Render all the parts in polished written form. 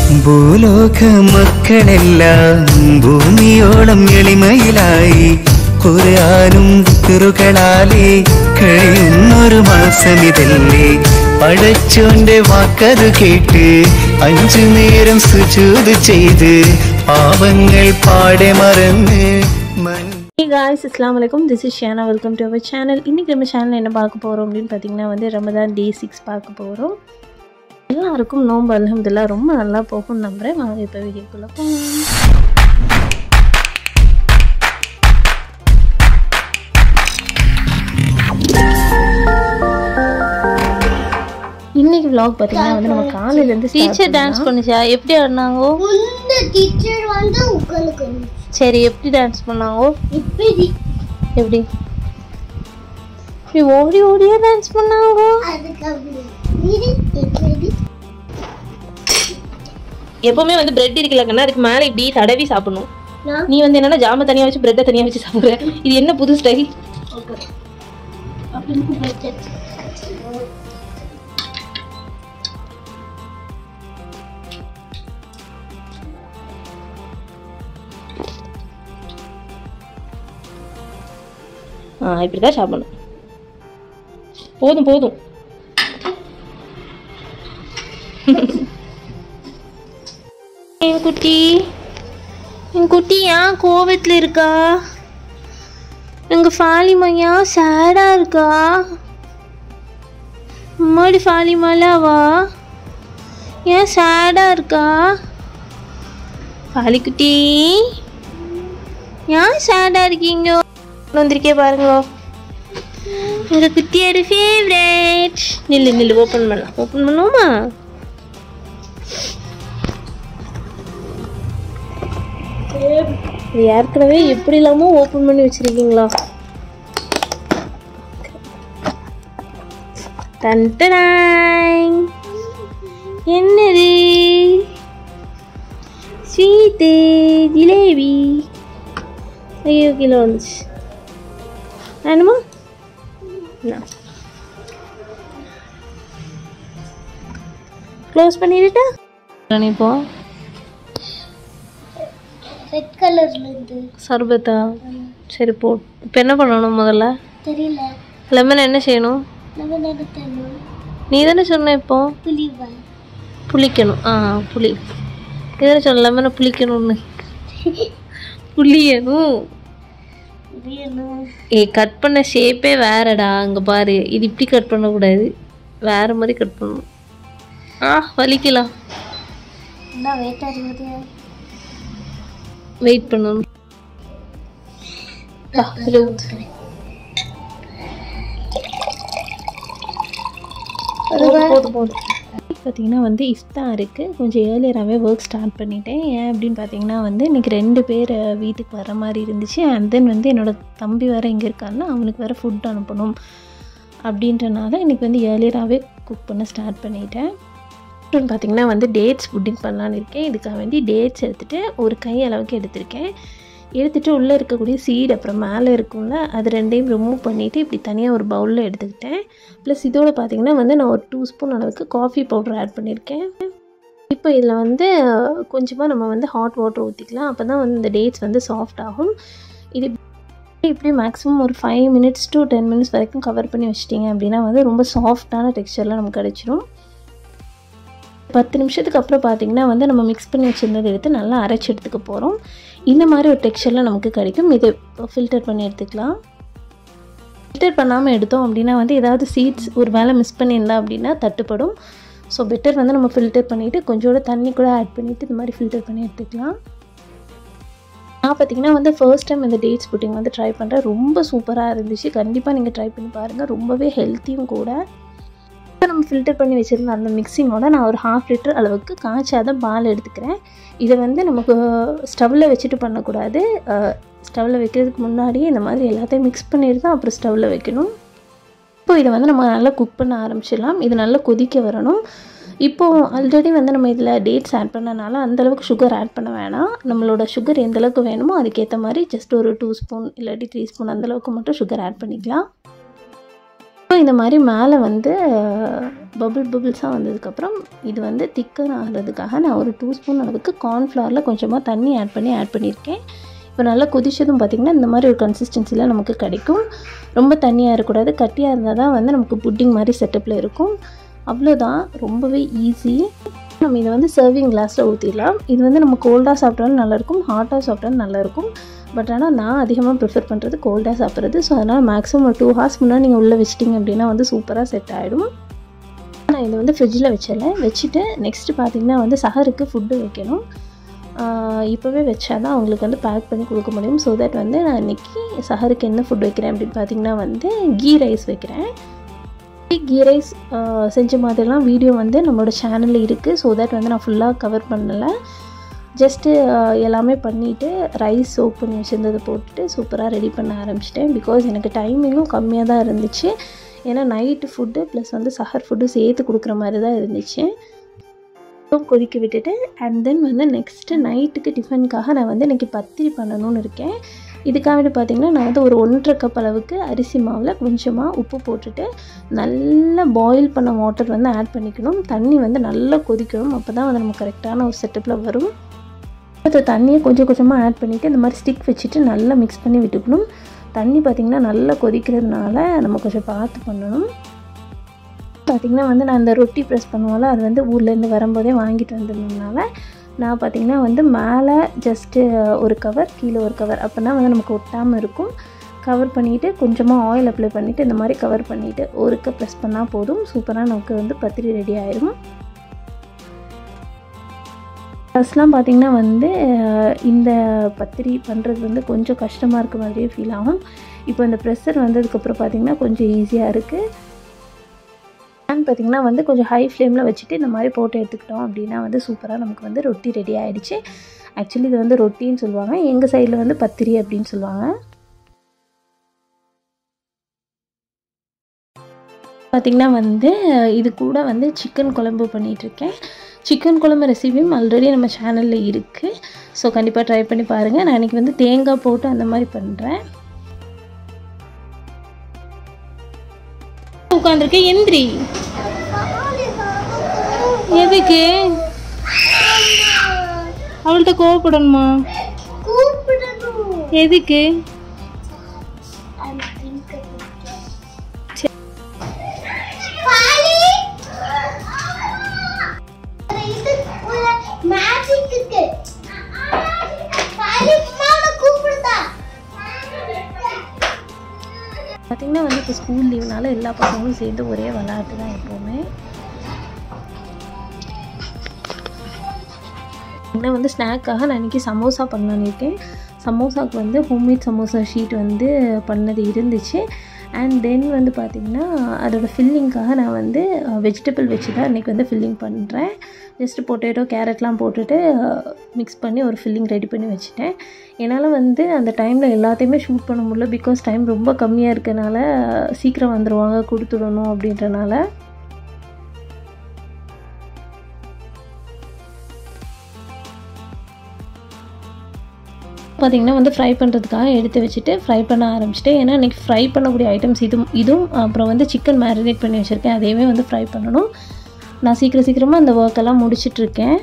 ഭൂലോക മക്കളെല്ലാം ഭൂമിയോളം എളിമയിലായി ഖുർആനും ദിക്റുകളാലേ കഴിയുന്നൊരു മാസമിതല്ലേ പടച്ചോന്റെ വാക്കത് കേട്ട് 5 നേരം സുജൂദ് ചെയ്ത് പാവങ്ങൾ പാടെ മറന്ന് Hey guys, Assalamu, this is Shiya. Welcome to our channel. இன்னைக்கு நம்ம சேனல்ல என்ன பார்க்க போறோம் அப்படினு பாத்தீங்கன்னா வந்து Ramadan Day6 பார்க்க போறோம். எல்லாருக்கும் நோன்பு அல்ஹம்துலில்லாஹ் ரொம்ப நல்லா போகும் நம்புறேன். வாங்க இப்ப வீடியோக்குள்ள போலாம். இன்னைக்கு vlog பாத்தீங்கன்னா வந்து நம்ம காலையில இருந்து டீச்சர் டான்ஸ் பண்ணுச்சா எப்படி ஆடுனாங்க இந்த டீச்சர் வந்து உங்களுக்கு சரி எப்படி டான்ஸ் பண்ணாங்க எப்படி ஓடி ஓடியா டான்ஸ் பண்ணாங்க எப்பவுமே வந்து பிரெட் இருக்கலன்னா அதுக்கு மேல இப்படி தடவி சாப்பிடணும் நீ வந்து என்னன்னா ஜாம தனியா வச்சு பிரெட்டை தனியா வச்சு சாப்பிடுற இது என்ன புது ஸ்டைல் இப்படிதான் சாப்பிடணும் போதும் போதும் என் குட்டி ஏன் கோவத்துல இருக்கா எங்க ஃபாலிமையா சேடா இருக்கா அம்மாடி ஃபாலிமாலாவா ஏன் சேடா இருக்கா ஃபாலிக்குட்டி ஏன் சேடா இருக்கீங்க வந்திருக்கே பாருங்க எங்க குட்டியோட ஃபேவரட் நில்லு ஓபன் பண்ணுவோமா ஏற்கனவே எப்படி இல்லாம ஓபன் பண்ணி வச்சிருக்கீங்களா என்னது ஸ்வீட்டு ஜிலேபி ஐயோ கிலோ வந்துச்சு வேணுமா க்ளோஸ் பண்ணிட்டா இப்போ ரெட் கலர்ல இருந்து சர்பத்தா சரி போ இப்போ என்ன பண்ணணும் முதல்ல தெரியல லெமன் என்ன செய்யணும் லெமன் எடுக்கணும் நீ தானே சொன்ன இப்போ புளிக்கணும் புளி இதானே சொன்ன லெமனை புளிக்கணும்னு புளியணும் கட் பண்ண ஷேப்பே வேறடா அங்க பாரு இது இப்படி கட் பண்ணக்கூடாது வேற மாதிரி கட் பண்ணணும் வலிக்கலாம் வெயிட் பண்ணணும் பார்த்தீங்கன்னா வந்து இஃப்தாருக்கு கொஞ்சம் ஏர்லியராகவே ஒர்க் ஸ்டார்ட் பண்ணிட்டேன் ஏன் அப்படின்னு பார்த்தீங்கன்னா வந்து இன்றைக்கி 2 பேர் வீட்டுக்கு வர மாதிரி இருந்துச்சு அண்ட் தென் வந்து என்னோடய தம்பி வேறு இங்கே இருக்காருன்னா அவனுக்கு வேறு ஃபுட் அனுப்பணும் அப்படின்றனால இன்றைக்கி வந்து ஏர்லியராகவே குக் பண்ண ஸ்டார்ட் பண்ணிட்டேன் அப்புறம் பார்த்திங்கன்னா வந்து டேட்ஸ் புட்டிங் பண்ணலான்னு இருக்கேன் இதுக்காக வேண்டி டேட்ஸ் எடுத்துகிட்டு ஒரு கை அளவுக்கு எடுத்திருக்கேன் எடுத்துகிட்டு உள்ளே இருக்கக்கூடிய சீட் அப்புறம் மேலே இருக்கும்ல அது 2ஐயும் ரிமூவ் பண்ணிவிட்டு இப்படி தனியாக ஒரு பவுலில் எடுத்துக்கிட்டேன் ப்ளஸ் இதோடு பார்த்திங்கன்னா வந்து நான் ஒரு 2 ஸ்பூன் அளவுக்கு காஃபி பவுடர் ஆட் பண்ணியிருக்கேன் இப்போ இதில் வந்து கொஞ்சமாக நம்ம வந்து ஹாட் வாட்டர் ஊற்றிக்கலாம் அப்போ தான் வந்து இந்த டேட்ஸ் வந்து சாஃப்ட் ஆகும் இது இப்படி மேக்ஸிமம் ஒரு 5 மினிட்ஸ் to 10 மினிட்ஸ் வரைக்கும் கவர் பண்ணி வச்சிட்டிங்க அப்படின்னா வந்து ரொம்ப சாஃப்டான டெக்ஸ்சரில் நமக்கு கிடச்சிரும் 10 நிமிஷத்துக்கு அப்புறம் பார்த்திங்கன்னா வந்து நம்ம மிக்ஸ் பண்ணி வச்சுருந்ததை எடுத்து நல்லா அரைச்சி எடுத்துக்க போகிறோம் இந்த மாதிரி ஒரு டெக்ஸ்சரில் நமக்கு கிடைக்கும் இதை ஃபில்டர் பண்ணி எடுத்துக்கலாம் ஃபில்டர் பண்ணாமல் எடுத்தோம் அப்படின்னா வந்து ஏதாவது சீட்ஸ் ஒரு வேளை மிஸ் பண்ணியிருந்தா அப்படின்னா தட்டுப்படும் ஸோ பெட்டர் வந்து நம்ம ஃபில்டர் பண்ணிவிட்டு கொஞ்சோட தண்ணி கூட ஆட் பண்ணிவிட்டு இந்த மாதிரி ஃபில்டர் பண்ணி எடுத்துக்கலாம் நான் பார்த்திங்கன்னா வந்து ஃபர்ஸ்ட் டைம் இந்த டேட்ஸ் புட்டிங் வந்து ட்ரை பண்ணுறேன் ரொம்ப சூப்பராக இருந்துச்சு கண்டிப்பாக நீங்கள் ட்ரை பண்ணி பாருங்கள் ரொம்பவே ஹெல்த்தியும் கூட நம்ம ஃபில்டர் பண்ணி வச்சுருந்த அந்த மிக்சிங்கோட நான் ஒரு 1/2 லிட்டர் அளவுக்கு காய்ச்சாத பால் எடுத்துக்கிறேன் இதை வந்து நமக்கு ஸ்டவ்வில் வச்சுட்டு பண்ணக்கூடாது ஸ்டவ்வில் வைக்கிறதுக்கு முன்னாடியே இந்த மாதிரி எல்லாத்தையும் மிக்ஸ் பண்ணிட்டு தான் அப்புறம் ஸ்டவ்வில் வைக்கணும் இப்போ இதை வந்து நம்ம நல்லா குக் பண்ண ஆரம்பிச்சிடலாம் இது நல்லா கொதிக்க வரணும் இப்போது ஆல்ரெடி வந்து நம்ம இதில் டேட்ஸ் ஆட் பண்ணனால அந்தளவுக்கு சுகர் ஆட் பண்ண வேணாம் நம்மளோட சுகர் எந்தளவுக்கு வேணுமோ அதுக்கேற்ற மாதிரி ஜஸ்ட் ஒரு 2 ஸ்பூன் இல்லாட்டி 3 ஸ்பூன் அந்தளவுக்கு மட்டும் சுகர் ஆட் பண்ணிக்கலாம் இந்த மாதிரி மேலே வந்து பபிள்ஸாக வந்ததுக்கப்புறம் இது வந்து திக்கன் ஆகிறதுக்காக நான் ஒரு 2 ஸ்பூன் அளவுக்கு கார்ன்ஃப்ளவரில் கொஞ்சமாக தண்ணி ஆட் பண்ணியிருக்கேன். இப்போ நல்லா கொதிச்சதும் பார்த்திங்கன்னா இந்த மாதிரி ஒரு கன்சிஸ்டன்சியில் நமக்கு கிடைக்கும். ரொம்ப தண்ணியாக இருக்கக்கூடாது, கட்டியாக இருந்தால் தான் வந்து நமக்கு புட்டிங் மாதிரி செட்டப்பில் இருக்கும். அவ்வளோதான், ரொம்பவே ஈஸி. நம்ம இதை வந்து சர்விங் கிளாஸில் ஊற்றிடலாம். இது வந்து நம்ம கோல்டாக சாப்பிட்டாலும் நல்லாயிருக்கும், ஹாட்டாக சாப்பிட்டாலும் நல்லாயிருக்கும். பட் ஆனால் நான் அதிகமாக ப்ரிஃபர் பண்ணுறது கோல்டாக சாப்பிட்றது. ஸோ அதனால் மேக்ஸிமம் ஒரு 2 ஹார்ஸ் முன்னாடி நீங்கள் உள்ளே வச்சிட்டிங்க அப்படின்னா வந்து சூப்பராக செட் ஆகிடும். நான் இதை வந்து ஃப்ரிட்ஜில் வச்சுட்டு நெக்ஸ்ட்டு பார்த்திங்கன்னா வந்து சஹருக்கு ஃபுட்டு வைக்கணும். இப்போவே வச்சா தான் அவங்களுக்கு வந்து பேக் பண்ணி கொடுக்க முடியும். ஸோ தட் வந்து நான் இன்றைக்கி சஹருக்கு என்ன ஃபுட் வைக்கிறேன் அப்படின்னு பார்த்திங்கன்னா வந்து கீ ரைஸ் வைக்கிறேன். கீ ரைஸ் செஞ்ச மாதிரிலாம் வீடியோ வந்து நம்மளோட சேனலில் இருக்குது. ஸோ தட் வந்து நான் ஃபுல்லாக கவர் பண்ணலை. ஜஸ்ட்டு எல்லாமே பண்ணிவிட்டு ரைஸ் சோக் பண்ணி வச்சுருந்ததை போட்டுட்டு சூப்பராக ரெடி பண்ண ஆரம்பிச்சிட்டேன். பிகாஸ் எனக்கு டைமிங்கும் கம்மியாக தான் இருந்துச்சு. ஏன்னா நைட்டு ஃபுட்டு ப்ளஸ் வந்து சஹர் ஃபுட்டு சேர்த்து கொடுக்குற மாதிரி தான் இருந்துச்சு. கொதிக்க விட்டுட்டு அண்ட் தென் வந்து நெக்ஸ்ட்டு நைட்டுக்கு டிஃபனுக்காக நான் வந்து இன்றைக்கி பத்திரி பண்ணணும்னு இருக்கேன். இதுக்காக பார்த்திங்கன்னா நான் வந்து ஒரு 1.5 கப் அளவுக்கு அரிசி மாவில் கொஞ்சமாக உப்பு போட்டுட்டு நல்லா பாயில் பண்ண வாட்டர் வந்து ஆட் பண்ணிக்கணும். தண்ணி வந்து நல்லா கொதிக்கணும். அப்போ தான் வந்து நம்ம கரெக்டான ஒரு செட்டப்பில் வரும். அந்த தண்ணியை கொஞ்சம் கொஞ்சமாக ஆட் பண்ணிவிட்டு இந்த மாதிரி ஸ்டிக் வச்சுட்டு நல்லா மிக்ஸ் பண்ணி விட்டுக்கணும். தண்ணி பார்த்திங்கன்னா நல்லா கொதிக்கிறதுனால நம்ம கொஞ்சம் பார்த்து பண்ணணும். பார்த்திங்கன்னா வந்து நான் இந்த ரொட்டி ப்ரெஸ் பண்ணுவோம்ல, அது வந்து ஊர்லேருந்து வரும்போதே வாங்கிட்டு வந்ததுனால நான் பார்த்திங்கன்னா வந்து மேலே ஜஸ்ட்டு ஒரு கவர், கீழே ஒரு கவர், அப்போனா வந்து நமக்கு ஒட்டாமல் இருக்கும். கவர் பண்ணிவிட்டு கொஞ்சமாக ஆயில் அப்ளை பண்ணிவிட்டு இந்த மாதிரி கவர் பண்ணிவிட்டு ஒருக்க ப்ரெஸ் பண்ணால் போதும். சூப்பராக நமக்கு வந்து பத்திரி ரெடி ஆயிடும். ஃபஸ்ட்லாம் பார்த்திங்கன்னா வந்து இந்த பத்திரி பண்ணுறது வந்து கொஞ்சம் கஷ்டமாக இருக்க மாதிரியே ஃபீல் ஆகும். இப்போ இந்த ப்ரெஷர் வந்ததுக்கப்புறம் பார்த்திங்கன்னா கொஞ்சம் ஈஸியாக இருக்குது. பேன் பார்த்திங்கன்னா வந்து கொஞ்சம் ஹை ஃப்ளேமில் வச்சுட்டு இந்த மாதிரி போட்டு எடுத்துக்கிட்டோம் அப்படின்னா வந்து சூப்பராக நமக்கு வந்து ரொட்டி ரெடி ஆகிடுச்சு. ஆக்சுவலி இது வந்து ரொட்டின்னு சொல்லுவாங்க, எங்கள் சைடில் வந்து பத்திரி அப்படின்னு சொல்லுவாங்க. பார்த்திங்கன்னா வந்து இது கூட வந்து சிக்கன் குழம்பு பண்ணிகிட்ருக்கேன். சிக்கன் குழம்பு ரெசிபியும் ஆல்ரெடி நம்ம சேனலில் இருக்குது. ஸோ கண்டிப்பாக ட்ரை பண்ணி பாருங்கள். நான் இன்றைக்கி வந்து தேங்காய் போட்டு அந்த மாதிரி பண்ணுறேன். உட்காந்துருக்கேன். எந்திரி. எதுக்கு அவள்கிட்ட கோவப்படணுமா? எதுக்கு? பார்த்திங்கன்னா வந்து இப்போ ஸ்கூல் லீவ்னால எல்லா பசங்களும் சேர்ந்து ஒரே விளையாட்டு தான் எப்போவுமே. இன்னும் வந்து ஸ்நாக்காக நான் இன்றைக்கி சமோசா பண்ணலான்னு இருக்கேன். சமோசாவுக்கு வந்து ஹோம்மேட் சமோசா ஷீட் வந்து பண்ணது இருந்துச்சு. அண்ட் தென் வந்து பார்த்திங்கன்னா அதோடய ஃபில்லிங்காக நான் வந்து வெஜிடபிள் வச்சு தான் இன்றைக்கி வந்து ஃபில்லிங் பண்ணுறேன். ஜஸ்ட்டு பொட்டேட்டோ கேரட்லாம் போட்டுட்டு மிக்ஸ் பண்ணி ஒரு ஃபில்லிங் ரெடி பண்ணி வச்சுட்டேன். என்னால் வந்து அந்த டைமில் எல்லாத்தையுமே ஷூட் பண்ண முடியல. பிகாஸ் டைம் ரொம்ப கம்மியாக இருக்கனால சீக்கிரம் வந்துடுவாங்க கொடுத்துடணும் அப்படின்றனால. பார்த்திங்கன்னா வந்து ஃப்ரை பண்ணுறதுக்காக எடுத்து வச்சுட்டு ஃப்ரை பண்ண ஆரம்பிச்சிட்டேன். ஏன்னா இன்றைக்கி ஃப்ரை பண்ணக்கூடிய ஐட்டம்ஸ் இதுவும் அப்புறம் வந்து சிக்கன் மேரினேட் பண்ணி வச்சுருக்கேன், அதையுமே வந்து ஃப்ரை பண்ணணும். நான் சீக்கிரமாக அந்த ஒர்க்கெல்லாம் முடிச்சிட்ருக்கேன்.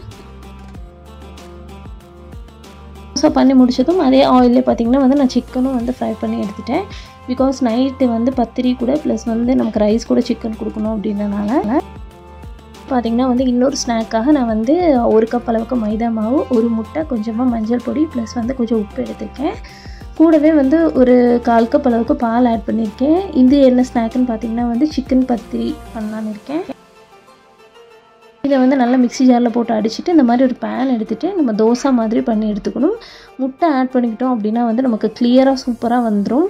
ஸோ பண்ணி முடிச்சதும் அதே ஆயிலே பார்த்திங்கன்னா வந்து நான் சிக்கனும் வந்து ஃப்ரை பண்ணி எடுத்துட்டேன். பிகாஸ் நைட்டு வந்து பத்திரி கூட ப்ளஸ் வந்து நமக்கு ரைஸ் கூட சிக்கன் கொடுக்கணும் அப்படின்றனால. பார்த்திங்கன்னா வந்து இன்னொரு ஸ்நாக்காக நான் வந்து 1 கப் அளவுக்கு மைதா மாவு, 1 முட்டை, கொஞ்சமாக மஞ்சள் பொடி ப்ளஸ் வந்து கொஞ்சம் உப்பு எடுத்துருக்கேன். கூடவே வந்து ஒரு 1/4 கப் அளவுக்கு பால் ஆட் பண்ணியிருக்கேன். இது என்ன ஸ்நாக்குன்னு பார்த்திங்கன்னா வந்து சிக்கன் பத்திரி பண்ணலான்னு இருக்கேன். இதை வந்து நல்லா மிக்ஸி ஜாரில் போட்டு அடிச்சுட்டு இந்த மாதிரி ஒரு பேன் எடுத்துகிட்டு நம்ம தோசை மாதிரி பண்ணி எடுத்துக்கணும். முட்டை ஆட் பண்ணிக்கிட்டோம் அப்படின்னா வந்து நமக்கு கிளியராக சூப்பராக வந்துடும்.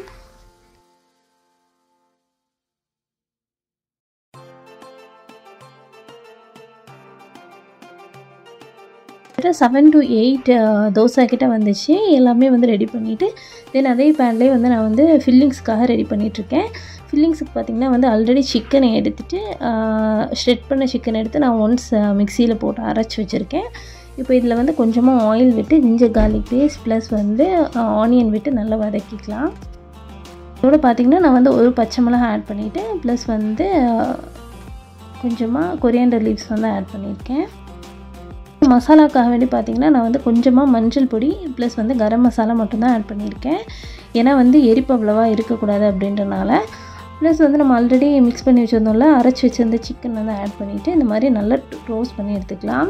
7 to 8 தோசை கிட்ட வந்துச்சு. எல்லாமே வந்து ரெடி பண்ணிவிட்டு தென் அதே பேன்லேயே வந்து நான் வந்து ஃபில்லிங்ஸ்க்காக ரெடி பண்ணிகிட்ருக்கேன். ஃபில்லிங்ஸுக்கு பார்த்திங்கன்னா வந்து ஆல்ரெடி சிக்கனை எடுத்துகிட்டு ஷ்ரெட் பண்ண சிக்கன் எடுத்து நான் ஒன்ஸ் மிக்சியில் போட்டு அரைச்சி வச்சுருக்கேன். இப்போ இதில் வந்து கொஞ்சமாக ஆயில் விட்டு ஜிஞ்சர் கார்லிக் பேஸ்ட் ப்ளஸ் வந்து ஆனியன் விட்டு நல்லா வதக்கிக்கலாம். இதோட பார்த்திங்கன்னா நான் வந்து ஒரு பச்சை மிளகாய் ஆட் பண்ணிவிட்டு ப்ளஸ் வந்து கொஞ்சமாக கொரியாண்டர் லீவ்ஸ் வந்து ஆட் பண்ணியிருக்கேன். மசாலாக்காக வேண்டி பார்த்திங்கன்னா நான் வந்து கொஞ்சமாக மஞ்சள் பொடி ப்ளஸ் வந்து கரம் மசாலா மட்டும்தான் ஆட் பண்ணியிருக்கேன். ஏன்னா வந்து எரிப்பு அவ்வளோவா இருக்கக்கூடாது அப்படின்றனால. ப்ளஸ் வந்து நம்ம ஆல்ரெடி மிக்ஸ் பண்ணி வச்சுருந்தோம்ல, அரைச்சி வச்சுருந்த சிக்கன் வந்து ஆட் பண்ணிவிட்டு இந்த மாதிரி நல்லா ரோஸ்ட் பண்ணி எடுத்துக்கலாம்.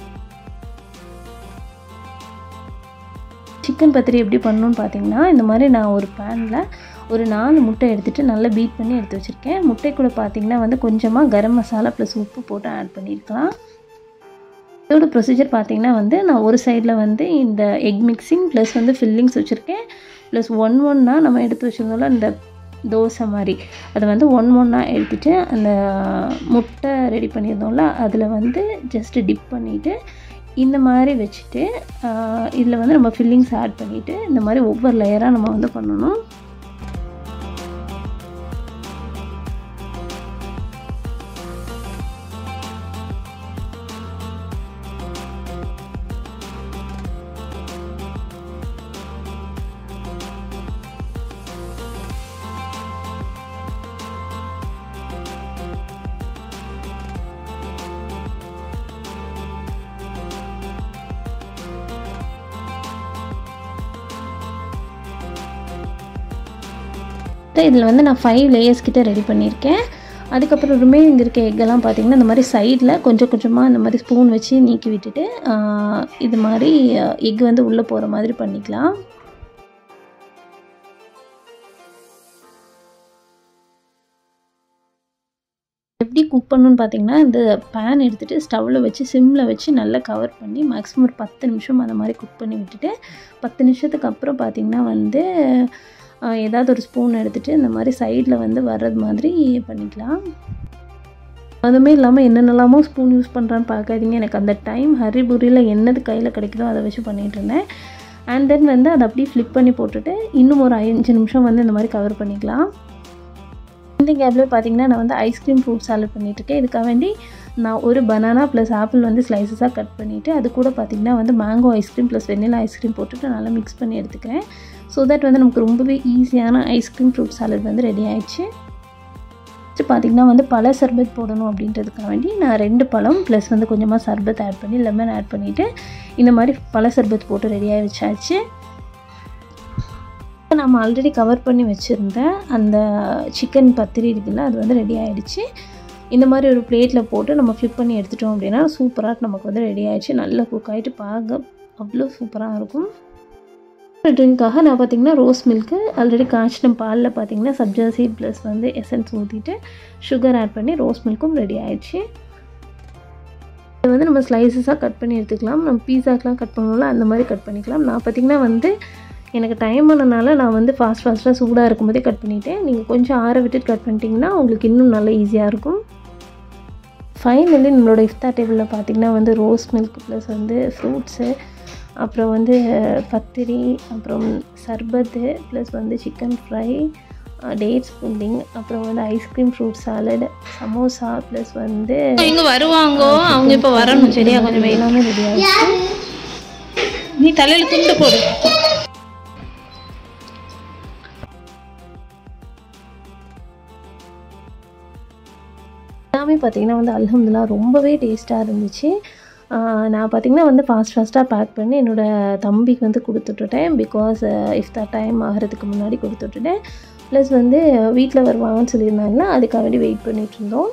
சிக்கன் பத்திரி எப்படி பண்ணணும்னு பார்த்தீங்கன்னா, இந்த மாதிரி நான் ஒரு பேனில் ஒரு 4 முட்டை எடுத்துகிட்டு நல்லா பீட் பண்ணி எடுத்து வச்சுருக்கேன். முட்டை கூட பார்த்திங்கன்னா வந்து கொஞ்சமாக கரம் மசாலா ப்ளஸ் உப்பு போட்டு ஆட் பண்ணியிருக்கலாம். இதோட ப்ரொசீஜர் பார்த்திங்கன்னா வந்து நான் ஒரு சைடில் வந்து இந்த எக் மிக்சிங் ப்ளஸ் வந்து ஃபில்லிங்ஸ் வச்சுருக்கேன். ப்ளஸ் ஒன்றா நம்ம எடுத்து வச்சுருந்தோம்ல இந்த தோசை மாதிரி, அதை வந்து ஒன்றா எடுத்துகிட்டு அந்த முட்டை ரெடி பண்ணியிருந்தோம்ல அதில் வந்து ஜஸ்ட்டு டிப் பண்ணிவிட்டு இந்த மாதிரி வச்சுட்டு இதில் வந்து நம்ம ஃபில்லிங்ஸ் ஆட் பண்ணிவிட்டு இந்த மாதிரி ஒவ்வொரு லேயராக நம்ம வந்து பண்ணணும். இதில் வந்து நான் 5 லேயர்ஸ் கிட்ட ரெடி பண்ணியிருக்கேன். அதுக்கப்புறம் ரிமைனிங் இருக்க எக்கெல்லாம் பார்த்திங்கன்னா இந்த மாதிரி சைடில் கொஞ்சம் கொஞ்சமாக இந்த மாதிரி ஸ்பூன் வச்சு நீக்கி விட்டுட்டு இது மாதிரி எக் வந்து உள்ளே போகிற மாதிரி பண்ணிக்கலாம். எப்படி குக் பண்ணணுன்னு பார்த்தீங்கன்னா, இந்த பேன் எடுத்துகிட்டு ஸ்டவ்வில் வச்சு சிம்மில் வச்சு நல்லா கவர் பண்ணி மேக்ஸிமம் ஒரு 10 நிமிஷம் அந்த மாதிரி குக் பண்ணி விட்டுட்டு 10 நிமிஷத்துக்கு அப்புறம் பார்த்திங்கன்னா வந்து ஏதாவது ஒரு ஸ்பூன் எடுத்துகிட்டு இந்த மாதிரி சைடில் வந்து வர்றது மாதிரி பண்ணிக்கலாம். அதுவுமே இல்லாமல் என்னென்னலாமோ ஸ்பூன் யூஸ் பண்ணுறான்னு பார்க்காதீங்க. எனக்கு அந்த டைம் ஹரிபுரியில் என்னது கையில் கிடைக்குதோ அதை வச்சு பண்ணிகிட்டு இருந்தேன். அண்ட் தென் வந்து அதை அப்படியே ஃப்ளிப் பண்ணி போட்டுட்டு இன்னும் ஒரு 5 நிமிஷம் வந்து இந்த மாதிரி கவர் பண்ணிக்கலாம். இந்த கேப்பில் பார்த்திங்கன்னா நான் வந்து ஐஸ்கிரீம் ஃப்ரூட் சாலட் பண்ணிகிட்ருக்கேன். இதுக்காக வேண்டி நான் ஒரு பனானா ப்ளஸ் ஆப்பிள் வந்து ஸ்லைசஸாக கட் பண்ணிவிட்டு அது கூட பார்த்திங்கன்னா வந்து mango ice cream plus vanilla ice cream போட்டுட்டு நல்லா மிக்ஸ் பண்ணி எடுத்துக்கிறேன். ஸோ தட் வந்து நமக்கு ரொம்பவே ஈஸியான ஐஸ்கிரீம் ஃப்ரூட் சாலட் வந்து ரெடி ஆகிடுச்சு. நெக்ஸ்ட்டு பார்த்திங்கன்னா வந்து பழ சர்பத் போடணும் அப்படின்றதுக்காக வேண்டி நான் 2 பழம் ப்ளஸ் வந்து கொஞ்சமாக சர்பத் ஆட் பண்ணி லெமன் ஆட் பண்ணிவிட்டு இந்த மாதிரி பழ சர்பத் போட்டு ரெடியாக வச்சாச்சு. நம்ம ஆல்ரெடி கவர் பண்ணி வச்சுருந்த அந்த சிக்கன் பத்திரி இருக்குல்ல, அது வந்து ரெடி ஆகிடுச்சு. இந்த மாதிரி ஒரு பிளேட்டில் போட்டு நம்ம ஃப்ளிப் பண்ணி எடுத்துட்டோம் அப்படின்னா சூப்பராக நமக்கு வந்து ரெடி ஆகிடுச்சு. நல்லா குக் ஆகிட்டு பார்க்க அவ்வளோ சூப்பராக இருக்கும். ட்ரிங்க்காக நான் பார்த்திங்கன்னா ரோஸ் மில்க்கு ஆல்ரெடி காய்ச்சின பாலில் பார்த்திங்கன்னா சப்ஜா சீட் ப்ளஸ் வந்து எசன்ஸ் ஊற்றிட்டு சுகர் ஆட் பண்ணி ரோஸ் மில்க்கும் ரெடி ஆகிடுச்சு. இது வந்து நம்ம ஸ்லைசஸாக கட் பண்ணி எடுத்துக்கலாம். நம்ம பீஸாக்கெலாம் கட் பண்ணோம்ல அந்த மாதிரி கட் பண்ணிக்கலாம். நான் பார்த்திங்கன்னா வந்து எனக்கு டைம் ஆனதுனால நான் வந்து ஃபாஸ்ட்டாக சூடாக இருக்கும்போதே கட் பண்ணிவிட்டேன். நீங்கள் கொஞ்சம் ஆற விட்டுட்டு கட் பண்ணிட்டீங்கன்னா உங்களுக்கு இன்னும் நல்லா ஈஸியாக இருக்கும். ஃபைனலி நம்மளோட இஃப்தார் டேபிளில் பார்த்திங்கன்னா வந்து ரோஸ் மில்க் ப்ளஸ் வந்து ஃப்ரூட்ஸு, அப்புறம் வந்து பத்திரி, அப்புறம் சர்பத்து ப்ளஸ் வந்து சிக்கன் ஃப்ரை, டேட்ஸ் புட்டிங், அப்புறம் வந்து ice cream fruit salad, samosa plus வந்து இங்கே வருவாங்கோ. அவங்க இப்போ வரணும். சரியா கொஞ்சம் எல்லாமே ரெடி ஆகிடுச்சு. நீ தலையில் துண்டு போடு. எல்லாமே பார்த்திங்கன்னா வந்து அல்ஹம்துலில்லாஹ் ரொம்பவே டேஸ்ட்டாக இருந்துச்சு. நான் பார்த்திங்கன்னா வந்து ஃபாஸ்ட்டாக பேக் பண்ணி என்னோடய தம்பிக்கு வந்து கொடுத்துட்டுட்டேன். பிகாஸ் இஃப்தார் டைம் ஆகிறதுக்கு முன்னாடி கொடுத்துட்டுட்டேன். ப்ளஸ் வந்து வீட்டில் வருவாங்கன்னு சொல்லியிருந்தாங்கன்னா அதுக்காக வேண்டி வெயிட் பண்ணிகிட்டு இருந்தோம்.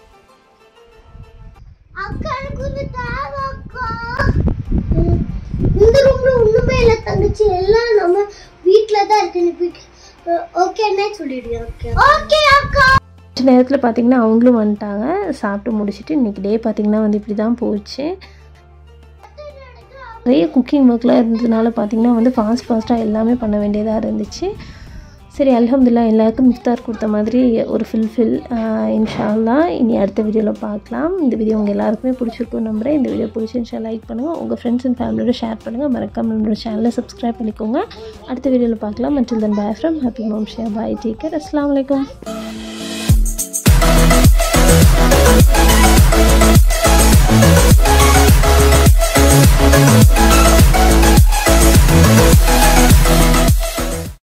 இந்த ரூம்ல ஒண்ணுமே இல்லை தங்கச்சி, எல்லாம் நம்ம வீட்டில் தான் இருக்கு. ஓகேன்னே சொல்லிடுங்க. ஓகே அக்கா. நேரத்தில் பார்த்திங்கன்னா அவங்களும் வந்துட்டாங்க. சாப்பிட்டு முடிச்சுட்டு இன்றைக்கி டே பார்த்திங்கன்னா வந்து இப்படி தான் போச்சு. நிறைய குக்கிங் ஒர்க்லாம் இருந்ததுனால பார்த்திங்கன்னா வந்து ஃபாஸ்ட்டாக எல்லாமே பண்ண வேண்டியதாக இருந்துச்சு. சரி அல்ஹம்துலில்லாஹ் எல்லாருக்கும் இஃப்தார் கொடுத்த மாதிரி ஒரு ஃபுல்ஃபில். இன்ஷா அல்லாஹ் இனி அடுத்த வீடியோவில் பார்க்கலாம். இந்த வீடியோ உங்கள் எல்லாருக்குமே பிடிச்சிருக்கும் நம்புகிறேன். இந்த வீடியோ பிடிச்சிருந்துச்சா லைக் பண்ணுங்கள், உங்கள் ஃப்ரெண்ட்ஸ் அண்ட் ஃபேமிலியோட ஷேர் பண்ணுங்கள், மறக்காம நம்மளோட சேனலை சப்ஸ்கிரைப் பண்ணிக்கோங்க. அடுத்த வீடியோவில் பார்க்கலாம். until then bye from HappyMomShiya. Bye, take care. Assalamu alaikum.